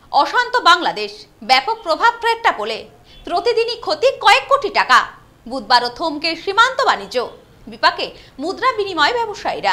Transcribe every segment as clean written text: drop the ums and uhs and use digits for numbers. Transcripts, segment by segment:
অশান্ত বাংলাদেশ, ব্যাপক প্রভাব প্রেক্ষাপটে প্রতিদিনই ক্ষতি কয়েক কোটি টাকা। বুধবারও থমকে সীমান্ত বাণিজ্য, বিপাকে মুদ্রা বিনিময় ব্যবসায়ীরা।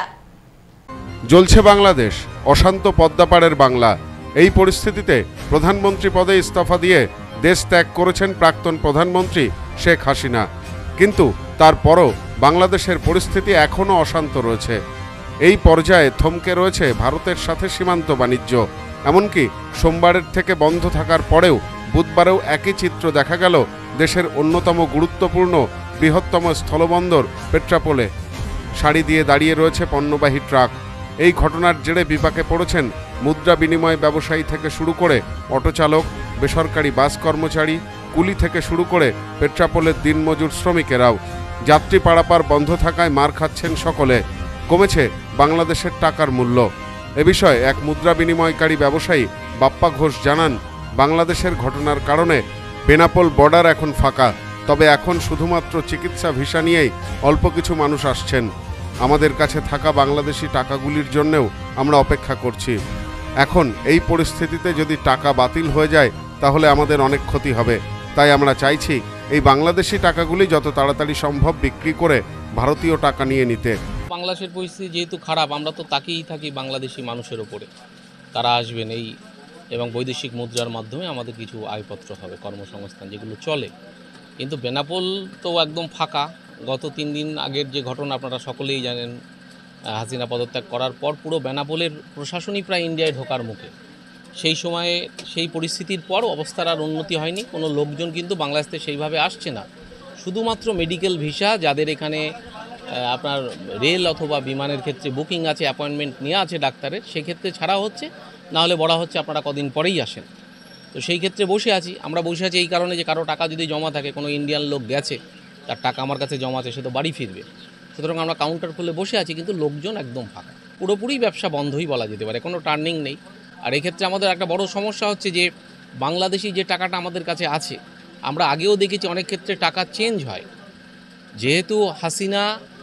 জ্বলছে বাংলাদেশ, অশান্ত পদ্মাপাড়ের বাংলা। এই পরিস্থিতিতে প্রধানমন্ত্রী পদে ইস্তফা দিয়ে দেশ ত্যাগ করেছেন প্রাক্তন প্রধানমন্ত্রী শেখ হাসিনা। কিন্তু তারপরও বাংলাদেশের পরিস্থিতি এখনও অশান্ত রয়েছে। এই পর্যায়ে থমকে রয়েছে ভারতের সাথে সীমান্ত বাণিজ্য। এমনকি সোমবারের থেকে বন্ধ থাকার পরেও বুধবারেও একই চিত্র দেখা গেল দেশের অন্যতম গুরুত্বপূর্ণ বৃহত্তম স্থলবন্দর পেট্রাপোলে। সারি দিয়ে দাঁড়িয়ে রয়েছে পণ্যবাহী ট্রাক। এই ঘটনার জেরে বিপাকে পড়েছেন মুদ্রা বিনিময় ব্যবসায়ী থেকে শুরু করে অটোচালক, বেসরকারি বাস কর্মচারী, কুলি থেকে শুরু করে পেট্রাপোলের দিনমজুর শ্রমিকেরাও। যাত্রী পারাপার বন্ধ থাকায় মার খাচ্ছেন সকলে। কমেছে বাংলাদেশের টাকার মূল্য। এ বিষয়ে এক মুদ্রা বিনিময়কারী ব্যবসায়ী বাপ্পা ঘোষ জানান, বাংলাদেশের ঘটনার কারণে বেনাপোল বর্ডার এখন ফাঁকা। তবে এখন শুধুমাত্র চিকিৎসা ভিসা নিয়েই অল্প কিছু মানুষ আসছেন। আমাদের কাছে থাকা বাংলাদেশি টাকাগুলির জন্যেও আমরা অপেক্ষা করছি। এখন এই পরিস্থিতিতে যদি টাকা বাতিল হয়ে যায় তাহলে আমাদের অনেক ক্ষতি হবে। তাই আমরা চাইছি এই বাংলাদেশি টাকাগুলি যত তাড়াতাড়ি সম্ভব বিক্রি করে ভারতীয় টাকা নিয়ে নিতে। বাংলাদেশের পরিস্থিতি যেহেতু খারাপ, আমরা তো তাকিয়েই থাকি বাংলাদেশি মানুষের ওপরে। তারা আসবেন এই এবং বৈদেশিক মুদ্রার মাধ্যমে আমাদের কিছু আয়পত্র হবে, কর্মসংস্থান যেগুলো চলে। কিন্তু বেনাপোল তো একদম ফাঁকা। গত 3 দিন আগের যে ঘটনা আপনারা সকলেই জানেন, হাসিনা পদত্যাগ করার পর পুরো বেনাপোলের প্রশাসনই প্রায় ইন্ডিয়ায় ঢোকার মুখে। সেই সময়ে সেই পরিস্থিতির পর অবস্থার আর উন্নতি হয়নি। কোনো লোকজন কিন্তু বাংলাদেশে সেইভাবে আসছে না। শুধুমাত্র মেডিকেল ভিসা, যাদের এখানে আপনার রেল অথবা বিমানের ক্ষেত্রে বুকিং আছে, অ্যাপয়েন্টমেন্ট নেওয়া আছে ডাক্তারের, সেক্ষেত্রে ছাড়া হচ্ছে। নাহলে বলা হচ্ছে আপনারা কদিন পরেই আসেন। তো সেই ক্ষেত্রে বসে আছি। আমরা বসে আছি এই কারণে যে কারো টাকা যদি জমা থাকে, কোনো ইন্ডিয়ান লোক গেছে, তার টাকা আমার কাছে জমা আছে, সে তো বাড়ি ফিরবে। সুতরাং আমরা কাউন্টার খুলে বসে আছি, কিন্তু লোকজন একদম ফাঁকা। পুরোপুরি ব্যবসা বন্ধই বলা যেতে পারে, কোনো টার্নিং নেই। আর এক্ষেত্রে আমাদের একটা বড় সমস্যা হচ্ছে যে বাংলাদেশি যে টাকাটা আমাদের কাছে আছে, আমরা আগেও দেখেছি অনেক ক্ষেত্রে টাকা চেঞ্জ হয়। যেহেতু হাসিনা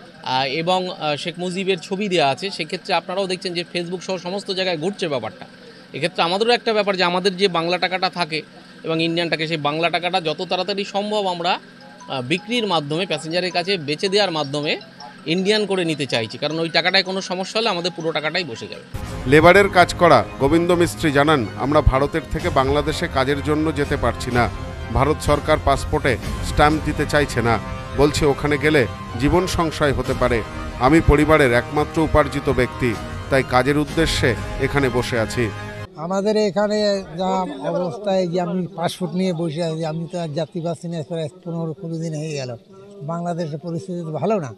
এবং শেখ মুজিবের ছবি দেওয়া আছে, সেক্ষেত্রে আপনারাও দেখছেন যে ফেসবুক সহ সমস্ত জায়গায় ঘুরছে ব্যাপারটা। এক্ষেত্রে আমাদেরও একটা ব্যাপার যে আমাদের যে বাংলা টাকাটা থাকে এবং ইন্ডিয়ান টাকা, সেই বাংলা টাকাটা যত তাড়াতাড়ি সম্ভব আমরা বিক্রির মাধ্যমে, প্যাসেঞ্জারের কাছে বেচে দেওয়ার মাধ্যমে ইন্ডিয়ান করে নিতে চাইছি। কারণ ওই টাকাটায় কোনো সমস্যা হলে আমাদের পুরো টাকাটাই বসে যাবে। লেবারের কাজ করা গোবিন্দ মিস্ত্রি জানান, আমরা ভারতের থেকে বাংলাদেশে কাজের জন্য যেতে পারছি না। ভারত সরকার পাসপোর্টে স্ট্যাম্প দিতে চাইছে না, বলছে ওখানে গেলে জীবন সংশয় হতে পারে। আমি পরিবারের একমাত্র উপার্জিত ব্যক্তি, তাই কাজের উদ্দেশ্যে এখানে বসে আছি। আমাদের এখানে যা অবস্থায় যে আমি পাসপোর্ট নিয়ে বসে আছি, আমি তো আর যাত্রী পাচ্ছি না। 15-20 দিন হয়ে গেল। বাংলাদেশের পরিস্থিতি তো ভালো না।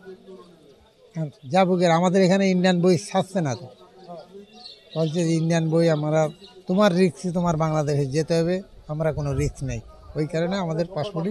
যাবো গেলে আমাদের এখানে ইন্ডিয়ান বই ছাড়ছে না, তো বলছে যে ইন্ডিয়ান বই আমরা তোমার রিস্ক, তোমার বাংলাদেশে যেতে হবে, আমরা কোনো রিস্ক নেই। ওই কারণে আমাদের পাসপোর্টই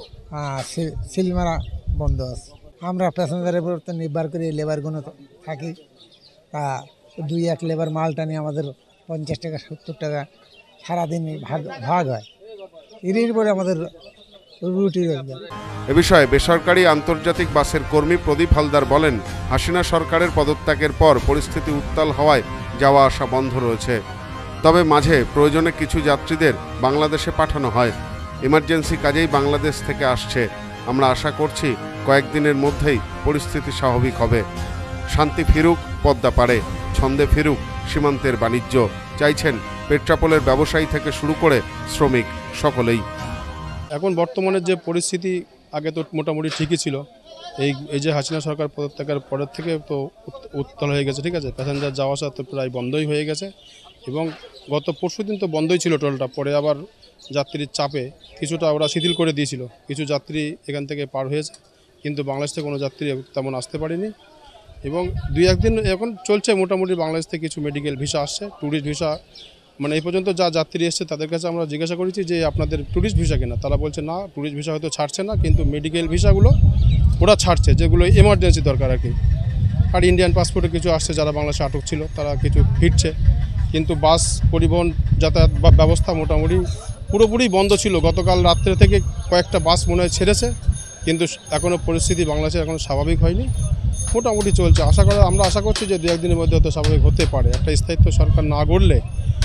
সিল মারা বন্ধ আছে। আমরা প্যাসেঞ্জারের উপর তো নির্ভর করে লেবারগুলো থাকি। তা 2-1 লেবার মালটা নিয়ে আমাদের 50 টাকা 70 টাকা সারাদিন ভাগ হয়। এর পরে আমাদের রুটি রোজগার। এ বিষয়ে বেসরকারি আন্তর্জাতিক বাসের কর্মী প্রদীপ হালদার বলেন, হাসিনা সরকারের পদত্যাগের পর পরিস্থিতি উত্তাল হওয়ায় যাওয়া আসা বন্ধ রয়েছে। তবে মাঝে প্রয়োজনে কিছু যাত্রীদের বাংলাদেশে পাঠানো হয়। ইমার্জেন্সি কাজেই বাংলাদেশ থেকে আসছে। আমরা আশা করছি কয়েকদিনের মধ্যেই পরিস্থিতি স্বাভাবিক হবে। শান্তি ফিরুক পদ্মাপাড়ে, ছন্দে ফিরুক সীমান্তের বাণিজ্য, চাইছেন পেট্রাপোলের ব্যবসায়ী থেকে শুরু করে শ্রমিক সকলেই। এখন বর্তমানে যে পরিস্থিতি, আগে তো মোটামুটি ঠিকই ছিল। এই যে হাসিনা সরকার পদত্যাগের পরের থেকে তো উত্তাল হয়ে গেছে, ঠিক আছে। প্যাসেঞ্জার যাওয়া আসা তো প্রায় বন্ধই হয়ে গেছে। এবং গত পরশুদিন তো বন্ধই ছিল টোলটা, পরে আবার যাত্রীর চাপে কিছুটা ওরা শিথিল করে দিয়েছিল। কিছু যাত্রী এখান থেকে পার হয়েছে, কিন্তু বাংলাদেশ থেকে কোনো যাত্রী তেমন আসতে পারেনি। এবং 2-1 দিন এখন চলছে মোটামুটি। বাংলাদেশ থেকে কিছু মেডিকেল ভিসা আসছে, ট্যুরিস্ট ভিসা। মানে এই পর্যন্ত যা যাত্রী এসছে তাদের কাছে আমরা জিজ্ঞাসা করেছি যে আপনাদের ট্যুরিস্ট ভিসা কিনা, তারা বলছে না, ট্যুরিস্ট ভিসা হয়তো ছাড়ছে না, কিন্তু মেডিকেল ভিসাগুলো ওরা ছাড়ছে, যেগুলো এমার্জেন্সি দরকার আর কি। আর ইন্ডিয়ান পাসপোর্টে কিছু আসছে, যারা বাংলাদেশে আটক ছিল তারা কিছু ফিরছে। কিন্তু বাস পরিবহন যাতায়াত বা ব্যবস্থা মোটামুটি পুরোপুরি বন্ধ ছিল। গতকাল রাত্রে থেকে কয়েকটা বাস মনে হয় ছেড়েছে, কিন্তু এখনও পরিস্থিতি বাংলাদেশে এখনও স্বাভাবিক হয়নি। মোটামুটি চলছে। আমরা আশা করছি যে 2-1 দিনের মধ্যে হয়তো স্বাভাবিক হতে পারে। একটা স্থায়িত্ব সরকার না গড়লে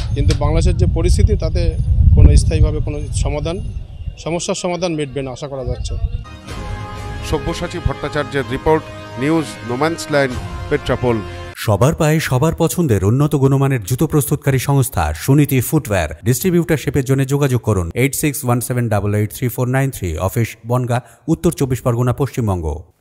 কিন্তু বাংলাদেশের যে পরিস্থিতি তাতে কোনো স্থায়ীভাবে কোনো সমস্যার সমাধান মিটবে না আশা করা যাচ্ছে। সব্যসাচী ভট্টাচার্যের রিপোর্ট, নিউজ নোম্যান্সল্যান্ড, পেট্রাপোল। সবার পায়ে সবার পছন্দের উন্নত গুণমানের জুতো প্রস্তুতকারী সংস্থা সুনীতি ফুটওয়্যার। ডিস্ট্রিবিউটারশিপের জন্য যোগাযোগ করুন 8617883493। অফিস বনগাঁ, উত্তর 24 পরগনা, পশ্চিমবঙ্গ।